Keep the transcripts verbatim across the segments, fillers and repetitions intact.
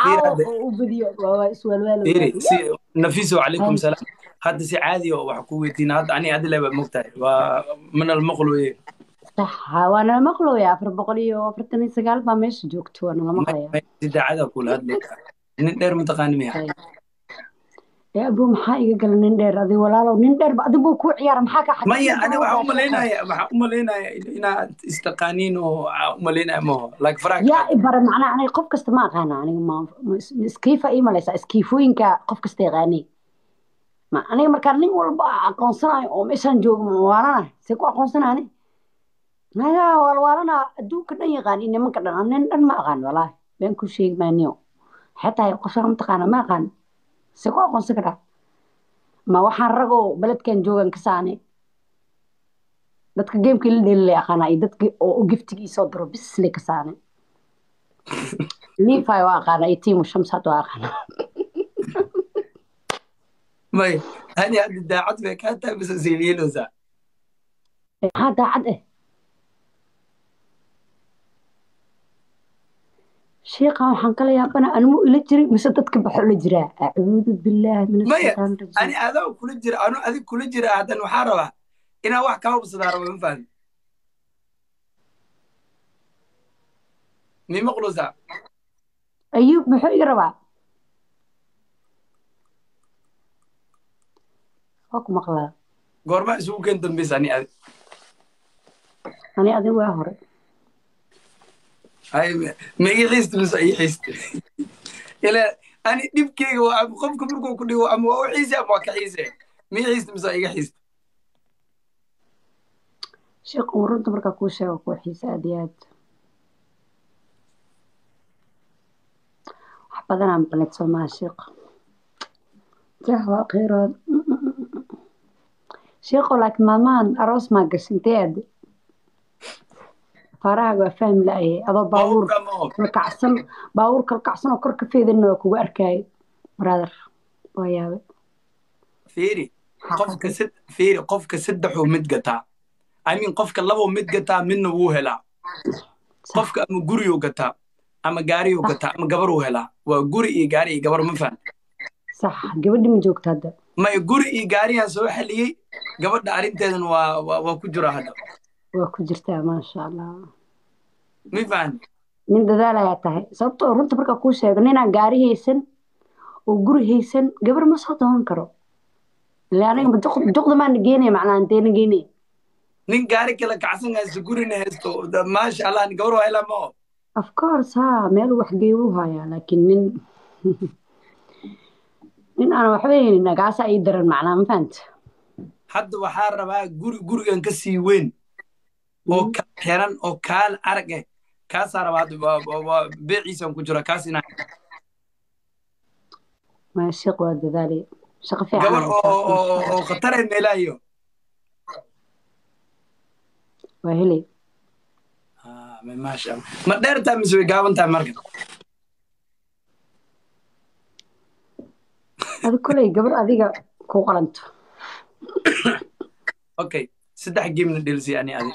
fiiri caawo hadda oo u badiyo waa iswaalwaalowyaa fiiri si nafiso calaykum salaam hadda si caadi oo wax ku weydiina hadda ani adil baa mogtahay waa min almaql weye صح وانا مقلوية afar boqol iyo afartan iyo sagaal baa meesha joogto waana la may maqlayaa may si daacada kula hadlay nin dheer mataqaani miya ee abu maxaa iga gala nin dheer adiga walaalow nin dheer adiga buu ku ciyaara maxaa ka maya xasaasiyad ani baa waxaan u wadaa sheekha malaynaya waxaan u malaynaya inaad istaqaaniin oo waxaan u malaynaya maho like faraha ka yaa qaada ibara macnaa aniga qof kasta ma aqaana aniga ma ma- iskiifa ii malaysa iskiifooyinka qof kasta yaqaani ma aniga markaa nin walba aqoonsanayo oo meeshaan joogo ma waalana see ku aqoonsanaani naga waalwaalana adduunka dhan yaqaan in nimanka dhan aan nin dhan ma aqaan walaahi been ku sheegi maaniyo xataa qofka mataqaana ma aqaan see ku aqoonsan karaa ma waxaan ragoo beledkan joogan ka saane dadka geemkii la dheeli la aqaana iyo dadki oo u giftigii soo diro bis le ka saane liifay waa aqaana iyo tiimu shamsaad waa aqaana may hani hadda daacad bay kaa tahay mise seeliyeloosaa maxaa daacad eh sheekhan waxaan kala yaabana animu ila jiray mise dadka baxo la jiraa acuudu billaahi min maya ashaytaan ani rajiim adaa kula jira anu adig kula jira haddan waxaa rabaa inaan wax kaa hubsadaa raba ma fahmi mi maqlusaa ayuub muxuu iga rabaa waa ku maqlaa goorma isugu keen dambaysa ani adi ani adiga waa hore hay ma ii xiista mise ii xiista ila ani dhibkeyga waa ama qofka markuu ku dhigo ama waa u xiise ama waa ka xiise ma ii xiista mise waa iga xiista sheekh uu runta markaa kuu sheego kuu xiisa aad iyo aad wax badanaa maqleed soomaa sheekh jah waa kheyrood sheekho laakiin maalmahan aroos maa gashay intee aad farahaaga waa fahmi la'aye adoo baabuur baabuurka ma og kalkacsan baabuur kalkacsan oo kor ka feedanna waa kugu arkaayo brother waa yaabe fiiri qofka xaqatay sad fiiri qofka saddexuu mid gataa I mean qofka labuu mid gataa midna wuu helaa sax qofka ama guriyuu gataa ama gaariyuu sax gataa ama gabaruu helaa waa guri iyo gaari iyo gabar ma fahan sax gabadhi ma joogta hadda may guri iyo gaariyaan soo xaliyey gabadha arrinteedan waa waa waa ku jira hadda waa ku jirtaa maasha allah ma fahan nin dadaal ayaa tahay sababtoo runta markaa kuu sheego ninaan gaari haysan oo guri haysan gabar ma soo doonan karo ilaa aniga ma duq- duqda maana geenaya macnaa inteena geenaya nin gaari kala kacsan haysto gurina haysto da- maasha allah gabar waa helaa ma oo of course ha meel wax geeyu hayaa laakiin nin nin aan waxba haynin nagaasa ii daran macnaa ma fahanta hadda waxaa rabaa guri gurigan ka sii weyn oo Mm. ka xiran oo kaal arag eh kaasaa rabaa hadda waa waa- waa beeciisan ku jira kaas inaa ma sheekh waa dadaalay shaqo fiican gabar oo haysaa oo oo oo khatar ee meelaayo waa helay ah ma- maasha allah ma dheer tahay mise way gaaban tahay marka adi koley gabar adiga ku qalanto okay saddex geemna dhelsi ani adi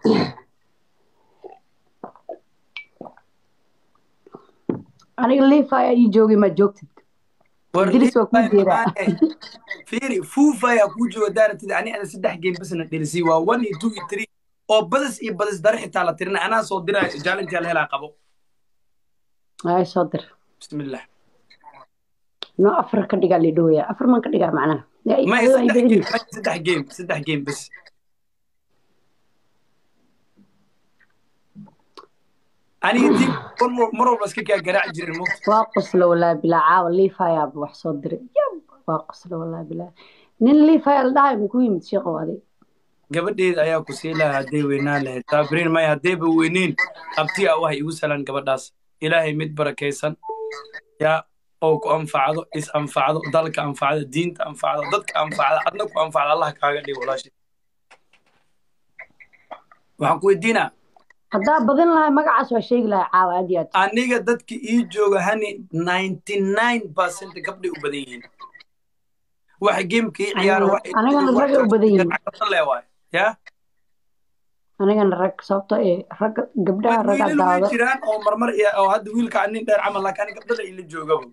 aniga liifa ayaa ii joogay ma joogtid war diris waa kuu liifay jeedaa mabaane fiiri fuufa ayaa kuu jooga daaratid ani ada saddex geem basna dhelsi waa one iyo two iyo three oo badas iyo badas dare xitaa la tirina anaa soo diraayo jaalintii la helaa qabo ay soo dir bismillah no afar ka dhigaa lidhowya afar man ka dhigaa macnaha yaa ii may adoo ay saddex geem badani may saddex geem saddex geem bas aniga dib mar wal- mar walba iska kaa garaaci jirin mo waa qosla walaa bilaa caawa liifa ayaaba wax soo diray Yab, waa qosla walaa bilaa nin liifa ayaa la dhahay muku yimid sheekhow adig gabadheeda ayaa ku sii lahaa hadday weynaan lahayd saabiriin maya haddayba weyneyn abti ah wahay igu salan gabadhaas ilaahay mid barakaysan yaa oo ku anfacdo is anfacdo dalka anfacdo diinta anfacdo dadka anfacdo adna ku anfacdo allah kaaga dhigo walaashii waxaan ku weydiinaa haddaa badin lahay magacaas waa sheegi lahay caawa aad iyo aad aniga dadka ii jooga hani ninety nine percent gabdhay u badan yihiin waxa geemka ii ciyaara anigana wax anigana ragay u badan yihiin leewaay yaa anigana rag sababto ee rag gabdhaha raga wiilal way daawada jiraan oo marmar oo hadda wiilka nin dheer camal laakiin gabdhada ila joogaba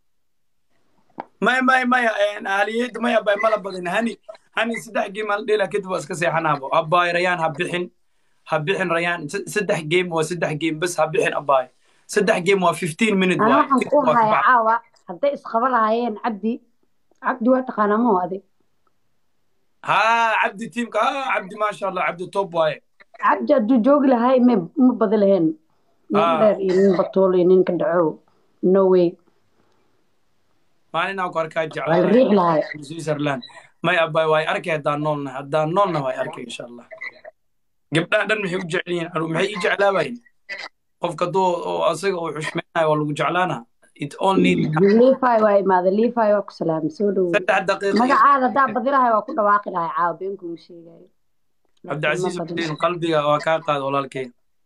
maya maya maya haliyeyda maya bay mala badan hani hani saddex game al dheela kadib waa iska seexanaabo abbaay rayaan ha bixin ha bixin rayaan saddex game waa saddex game bas ha bixin abbaay saddex game waa fifteen minute ana waay waxaan ku haya caawa hadday isqaba lahaayeen cabdi cabdi waa taqaanaa ma adig ha cabdi tiimka ha cabdi maasha allah cabdi top waaye cabdi hadduu joogi lahay ma ma badi laheen nin dheer iyo nin batool iyo nin ka dhacow no way maalin aan ku arkaa waa la riix lahay jeclaa switzerland may abbaay waay arkay haddaan noolnahay haddaan noolna waay arkay insha allah gabdhaha dhan maxay u jecel yihiin anu maxay ii jeclaabayn qofka duu asaga uu xushmeynayo waa lagu jeclaana it all need liifay waa imaada liifay waa ku salaamay soo dhowo saddex daqiiqo magacaada haddaa badi lahay waa ku dhawaaqi lahay caawa beenkuma sheegayo cabdicasiis udiin qalbiga waa kaa qaada walaalkay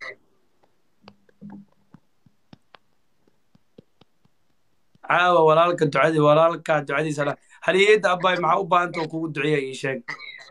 caawa walaalka ducadii walaalka ducadiisa la haliyeyda abbaay maxaa u baahanta oo kugu duceeya ii sheeg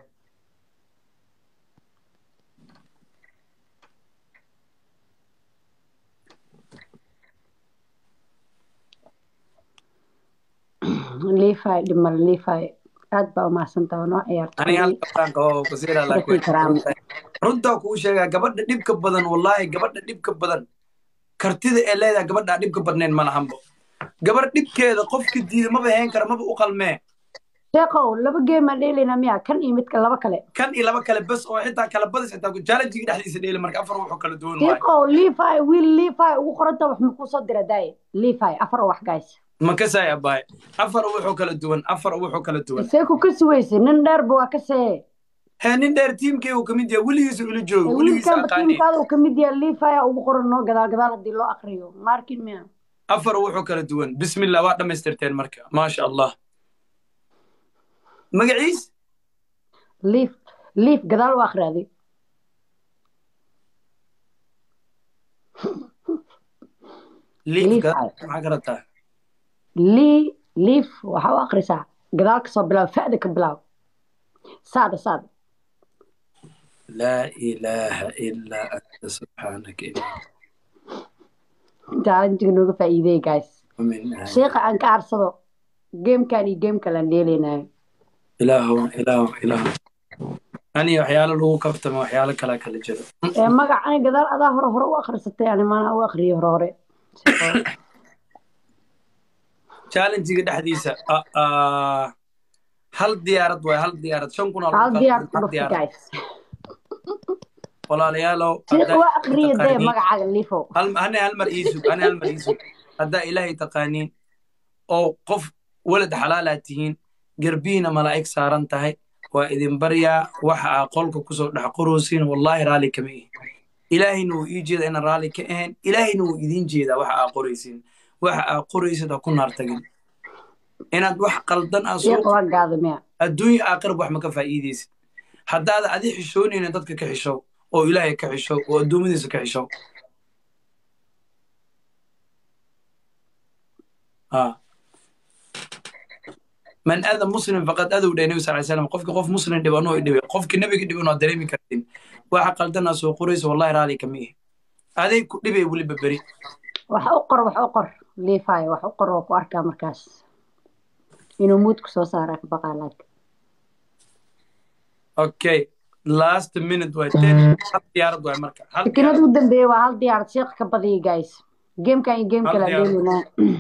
liifay dhimal liifay aad baa umahadsantaha noo ciyaarto aniga halkaan qabo kusiila laakiin runtaa kuu sheegaa gabadha dhibka badan wallaahi gabadha dhibka badan kartida ee leedahay gabadhaa dhibka badnayn ma lahanbo gabar dhibkeeda qofka diida maba heen kara maba u qalmee sheekow laba geema dheelayna miya kan iyo midka laba kale kan iyo laba kale bas oo xitaa kala badis xitaa jaalanjiga dhexdiisa dheeli marka afar wuxuu kala duwan waaye sheekow liifay wiil liifay ugu qoranta wax makuu soo dira daaye liifay afar wax guys ma kasay abbaay afar wuxuu kala duwan afar wuxuu kala duwan see ku kasi weyse nin dheerba waa ka see hee nin dheer tiimkii uu kamid yahay weligiisa ula joogo weligiisa wiilkanba aqaani tiimkaada uu kamid yahay liifaya ugu qoran noo gadaal gadaal haddii loo akriyo markin miya afar wuxuu kala duwan bismillah waa dhammaystirteen marka maasha allah magaciis liif liif gadaal u akhriyaaday liif Liif maxaa ka rabtaa lii liif waxaa u akrisaa gadaal kasoo bilaab fa'da ka bilaab saada saada laa ilaaha ilaa anta subxaanaka jaalanjiga nooga faa'iideey guys amin sheekha aan ka arsado geemkan iyo geem kale aan dheelaynayo ilaahow ilaahow ilaahow ani waxyaalo lagu kaftama waxyaalo kalaa kala jiro ee magac ani gadaal adaa hore hore u akhrisatay ani maana u akhriyay hore hore challengiga dhexdiisa hal diyaarad waay hal diyaarad shan kun hal diyaar ku dhufta guys walaalayaalow sheekha waa akhriyay dee magacaaga liifo ani hal mar iisug ani hal mar iisug haddaa ilaahay taqaaniin oo qof walad xalaalaad tihiin garbiina malaa'ig saaran tahay waa idin baryaa waxa aa qolka kusoo dhex qorosiin wallaahi raalli kama ihi ilaahayna wuu ii jeeda inaan raalli ka ahayn ilaahayna wuu idin jeedaa waxa aa qoraysiin waxa aa qoraysid ha ku naar tagin inaad wax qaldan aa soo sheekha waa gaadamiya adduunya aakhirab wax ma ka faa'iidaysid haddaada adi xishoonayna dadka ka xishow oo ilaahay ka xishow oo addoommadiisa ka xishow من أذى مسلم فقد أذوا النبي صلى الله عليه وسلم قفك قف مسلم دبانو دبي قفك النبي دبانو دريمي كرتين waxa qaldana soo qorayso wallahi raali kamiye aday ku dhibay wali babari wax u qor wax u qor liifay wax u qor oo ku arkaa markaas inuu mood ku soo saara ka baqaalaad okay last minute way ten hal diyaarad way marka hal diyaarad u dambeeyay waa hal diyaarad sheekh ka badiyay guys game kan iyo game kala leeluna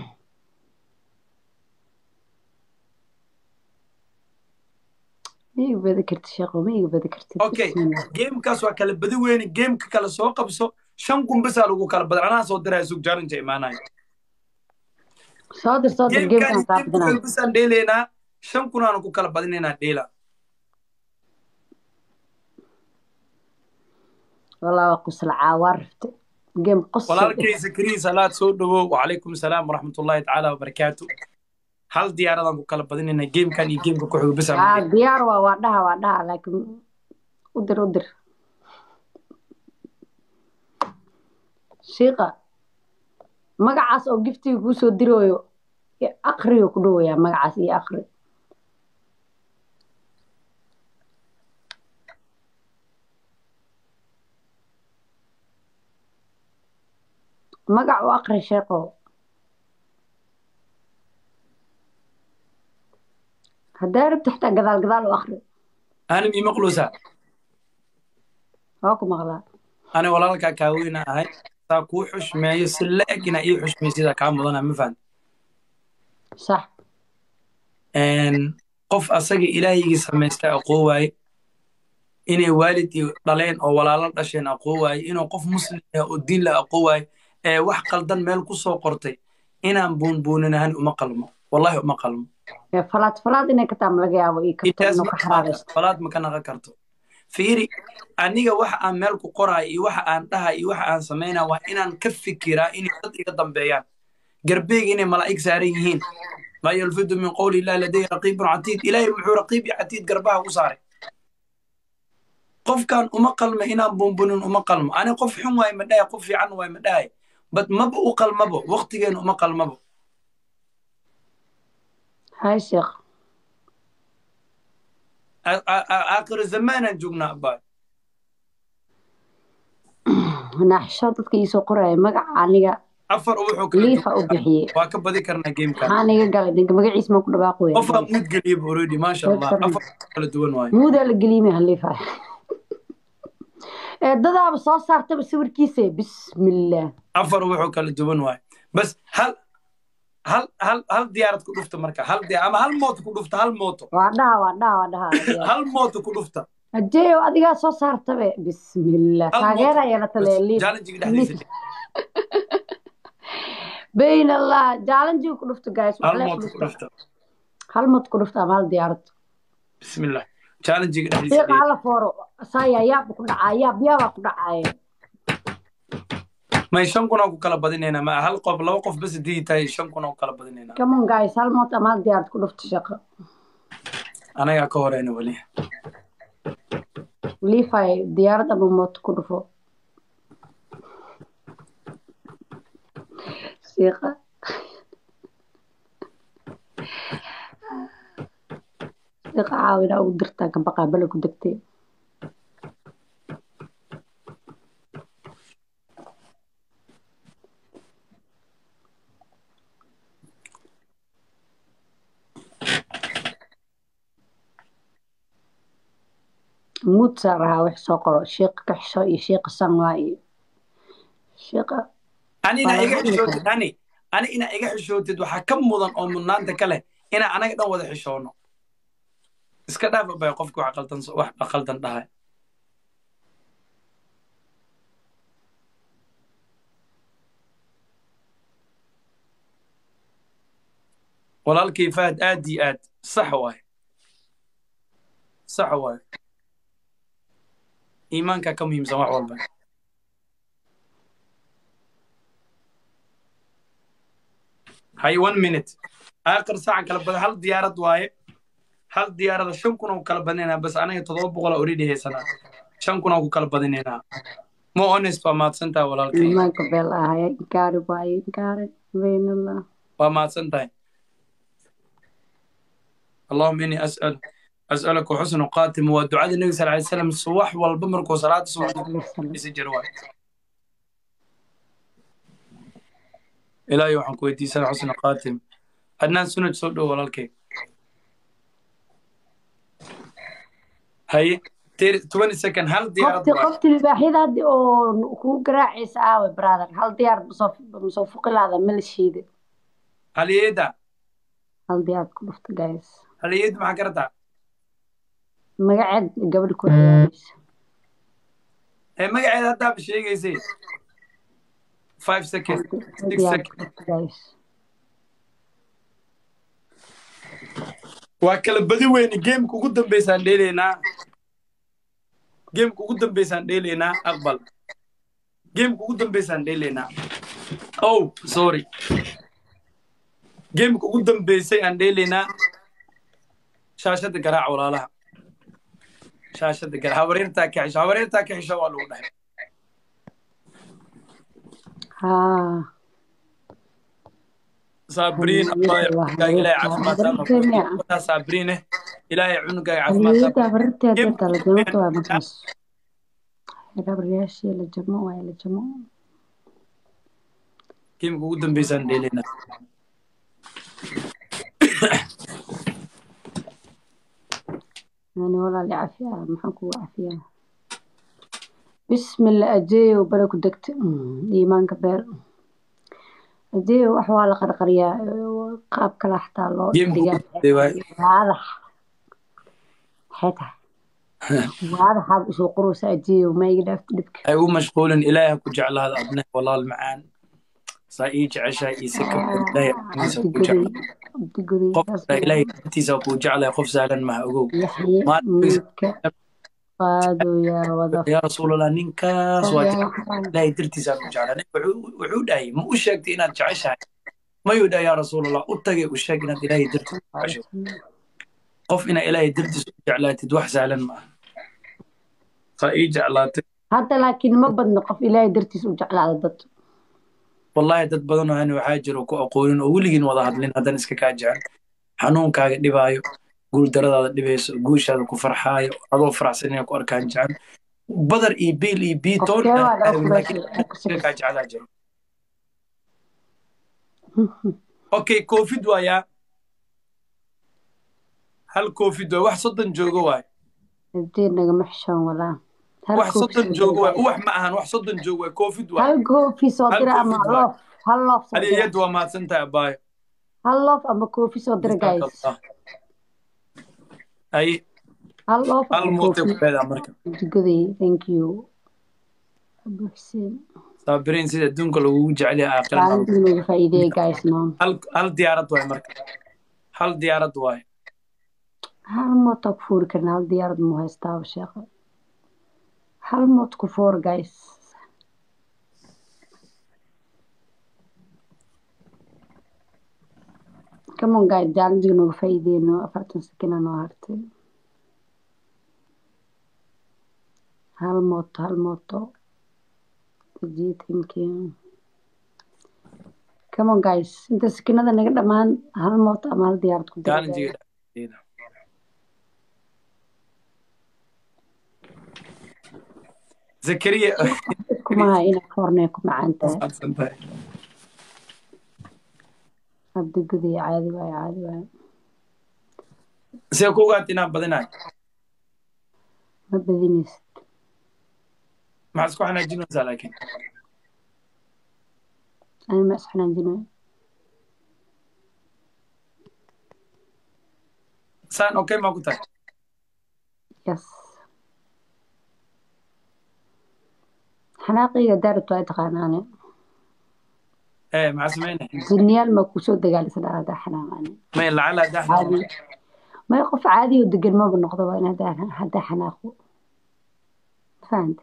ميغ بدي كرت شيخو ميغ بدي كرت اوكي جيم كاس waa kala badi weyn game ka kala soo qabso shan kun bas lagu kala badan ana soo diray suuq jaarin jeemaanay soo dir soo dir game kan qaabdana bas aan dheelena shan kun aan ku kala badinayna dheela والله قصل عاورت جيم قصة walaalkay Zakariya salaad soo dhawo wa alaykum salaam wa rahmatullahi ta'ala wa barakatuh hal diyaaradan ku kala badinayna game kan iyo game ka ku xig bas ah diyaar waa waa dhaha waa dhaha laakiin u dir u dir sheekha magacaas oo giftiga ku soo dirooyo aqriyo ku dhawaya magacaas iyo aqri magac u aqri sheeqo haddaa rabta xitaa gadaal gadaal u aqri أنا مي مقلوسة waa ku maqlaa أنا ولا لك كاوينا هاي تاكو حش ما يسلك إنا إيه حش ما يصير كام وضنا مفان sax إن قف أسجي إلهي سميستا أقوى إني والدي ضلين أو ولا لا عشان أقوى إنه قف مسلم الدين لا أقوى أه وح قلدن مال قصة قرتي إنا بون بوننا هن وما قلمه والله وما قلمه falaad falaad inay ka taam laga yaabo iyo kabto intaas inuu ka xaraaraysto falaad ma ka naqa karto fiiri aniga waxa aan meel ku qoraay iyo waxa aan dhahay iyo waxa aan sameynaa waa inaan ka fikiraa inay dad iga dambeeyaan garbeeg inay malaa'ig saaran yihiin ma yalfidu min qawli illahi ladayhi raqiibun catiid ilaahay muxuu raqiib iyo catiid garbaha u saaray qofkan uma qalmo inaan buunbunin uma qalmo ani qof xun waay ma dhahay qof fiican waay ma dhahay bad maba u qalmabo waqtigeena uma qalmabo hay sheekh aakhir zamaanan joognaa abbaay naaxisho dadka iisoo qoraya magaca aniga afar wuxuu kala liifa u bixiyey waa ka badi karnaa gamekan maxaa niga galay ninka magaciisa ma ku dhawaaqoya qofaa muud geliyay already maasha allah afar kala duwan waaye muudaa la geliyay ha liifa ee dadaaba soo saartaba sawirkiisa bismillah afar wuxuu kala duwan waaye bas hal hal hal hal diyaarad ku dhufta marka hal diyaar ama hal mooto ku dhufta hal mooto waa dhaha waa dhaha waa dhaha hal mooto ku dhufta ajeeyo adigaa soo saartabe bismillah taageera yeela tale liif challenge dhexdiisa bayn allah challenge ku dhufta guys hal mooto ku dhufta hal mooto ku dhufta ama hal diyaarad bismillah challenge sheekh dhexdiisa hala fooro saya yaab ku dhacaya yaab yaab ku dhacaya ma shan kun oo ku kala badinayna ma hal qof laba qof bas diitay shan kun oo kala badinayna come on guys hal mooto ama hal diyaarad ku dhufta sheekh anaga ka horeyna wali liifay diyaarad ama mooto ku dhufo sheekh sheekh caawina ugu dirtaa ka baqaa bala ku degtay mood saaraha wax soo qoro sheekh ka xisho iyo sheekh sanwa iyo sheekh ani ina iga xishootid ani ani ina iga xishootid waxa ka mudan oo mudnaanta kale ina anaga dhan wada xishoono iska dhaaf bay qofku wax qaldan wax qaldan dhahay walaalkii faad aad iyo aad sax waay sax waay iimaanka ka muhiimsan wax walba hay one minute aakhir saacan kala badan hal diyaarad waaye hal diyaarada shan kun oo kala badinaynaa bas anaga toddoba boqol oo already haysanaa shan kun oo ku kala badinaynaa mo honest waa mahadsantahay walaalkay iimaanka beel ahaya inkaari waaye inkaari baynallah waa mahadsantahay اللهم إني أسأل أسألك حسن قاتم ودعاء النبي صلى الله عليه وسلم صباح والبمر وصلاة الصبح يسجل واحد إلهي وحن كويتي سنة حسن قاتم أدنان سنة صدو ولا الكي هاي عشرين سكن هل ديار قفتي قفتي الوحيدة دي أو كو قراعي ساوي برادر هل ديار بصف بصفق هذا من الشيء هل يدا هل ديار قفت جايز هل يد مع كرتا مقعد قبل كل يوم هي مقعد هذا بشيء يصير five seconds six seconds waa kala badi weyne gameka ugu dambeysaan dheelaynaa gameka ugu dambeysaan dheelaynaa aqbal gameka ugu dambeysaan dheelaynaa oh sorry gameka ugu dambeysay aan dheelaynaa shaashada garaac walaalaha shaashada garaac hawareertaa ka xisho hawareertaa ka xisho waa lagu dhahay ها صابرين الله إلهي عافمات الله صابرين إلهي عنق عافمات الله برت يا دكتور لجمعت ومكاس رب رياشي لجمع ويا لجمع كيم قدام بيسان ديلينا يعني والله اللي عافية محنكو عافية بسم الله أجي وبركو دكت إيمانك بير أجي وأحوال قرقرية قاب كلا حتى الله كيم دقاء ديواي هذا حيتها وهذا حاب سو قروس أجي وما يقدر تدبك أي مشغول إلهي كجعل هذا أبنه والله المعان سايج عشاء يسكب إلهي أبنيسا عبد كجعل قدي عبد قدي قف بس إلهي أبنيسا كجعل يخف سهلا ما أقول يحيى ما ميك قادوا يا وظف يا رسول الله نينكاس واجع يا محمد إلهي درتي سهل كجعل وعود أي مو شاكتي إنها تعيشها ما يودا يا رسول الله أتقي وشاك إنها إلهي درتي عشو قف إنا إلهي درتي جعلات تدوح سهلا ما سايج على حتى لكن ما بدنا قف إلهي درتيس وجعل على ضد والله dad badan oo aan waxaa jiro ku aqoonin oo weligiin wada hadlin haddana iska kaa jecel xanuunkaaga dhibaayo guuldaradaada dhibayso guushaada ku farxaayo adoo faraxsan inay ku arkaan jecel badar iyo biil iyo biitoon qofkee waa dhaw laakiin furashay iska kaa jecelaa jiro okay covid waayaa hal covid waa wax soddon joogo waay hadii nagama xishoon walaa wax soddon joogo waay wax ma ahan wax soddon joogo waay covid waay hal koofi soo hal dira ama covid waay loof hal loof soo dira aliyad waa mahadsantahay abaayo hal loof ama koofi soo dira guys Jazakallah. ay hal loof hal ama mootay koofi ku leedahay marka jigaday thank you Abu Hussein saabiriin sida adduunka lagugu jecel yahay aakhirada maalintii nagu faa'iideeyay guys no hal hal diyaarad waay marka hal diyaarad waay hal moot ku fuuri karna hal diyaarad mu haystaa sheekha hal moot ku fuur guys come on guys challenge nagu faa'iideeyno afartan second noo hartay hal moot hal mooto jiitinkiin come on guys inta sakinada naga dhamaan hal mooto ama hal diyaarad ku dira challenge-ga dhexdeeda. zakariya kumaha ina koornee ku macaan tahay mahadsantahay abdigudi caadi waaye caadi waaye see ku ogaata inaan badinayo ma badinaysid maxaad isku xanaajinaysaa laakiin ani ma isxanaanjinayo saan okay maa ku tahay yes xanaaqiga daarabto ay taqaanaane ee maxaa sameynay jinniyaal ma kusoo dagaalisa dhaadaa xanaaqaane may lacala daxda caadi may qof caadi oo degan maba noqdo waa in haddaa haddaa xanaaqo fahanta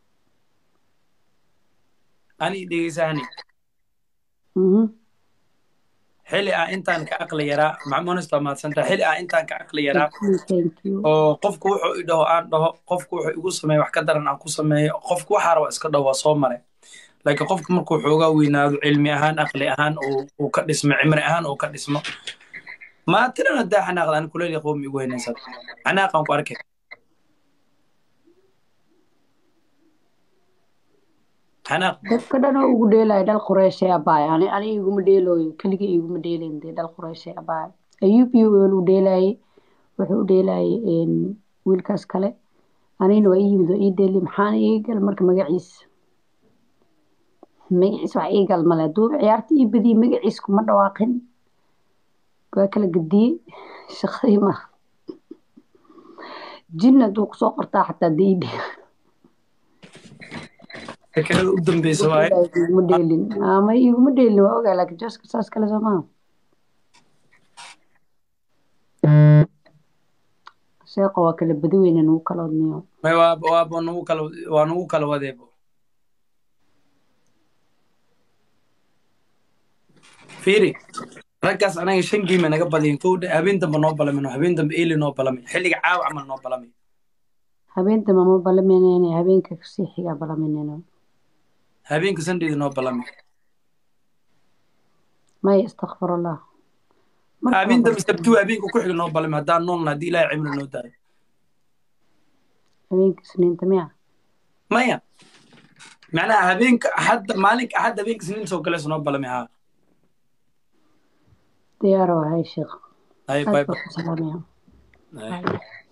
ani dhegeysahani mhm xili ah intaan ka aqli yaraa macmuunista mahadsantahay xili ah intaan ka aqli yaraa thank you thank you oo qofku wuxuu i dhaho aan dhaho qofku wuxuu igu sameeyo wax ka daran aan ku sameeyo qofku waxaa raba iska dhaho waa soo maray laakiin qofku markuu xoogaa weynaado cilmi ahaan aqli ahaan uu ka dhismo cimri ahaan uu ka dhismo ما ترى ندى حناق أنا كل اللي يقوم يقول هنا صار حناق أنكو أركي حناق dadka dhan oo ugu dheelaya dhal qureyshay abaay ani ani iguma dheelooyo keligii iguma dheelayn dee dhal qureyshay abaay ayub iyo weel u dheelayay wuxuu u dheelayay wiilkaas kale anina waa ii yimid oo ii dheeli maxaana ii gal marka magaciis magaciis wax ii gal male hadduu ciyaarta ii badiyey magaciis kuma dhawaaqin waa kala gediyey shaqadii ma jin hadduu kusoo qortaa xataa dee ii dheel كذا قدام بيسواي iguma dheelin ama iguma dheelin waa ogaa laakiin jooska saas kale soo maaha sheeqa waa kala badi weyne nugu kala odniyo ما واب واب ونو كلا ونو كلا وديبو فيري ركز أنا شنقي من قبل ينكود هبين دم نوبلا منه هبين دم إيلي نوبلا منه حلق عاو عمل نوبلا منه habeenta mama balaminayne habeenka kasii xigaa balaminayno هبين كسندي نوبلا منه maya istakfirullah هبين دم استبتوا هبين كوكو نوبلا منه هدان نون هدي لا يعمل نو داي habeenka isniinta miya مايا معناها هبينك أحد مالك أحد هبينك سنين سو كلا سنوب بلا مها diyaar waa hay sheekh هاي aad باي baa ku salaamaya باي Bye.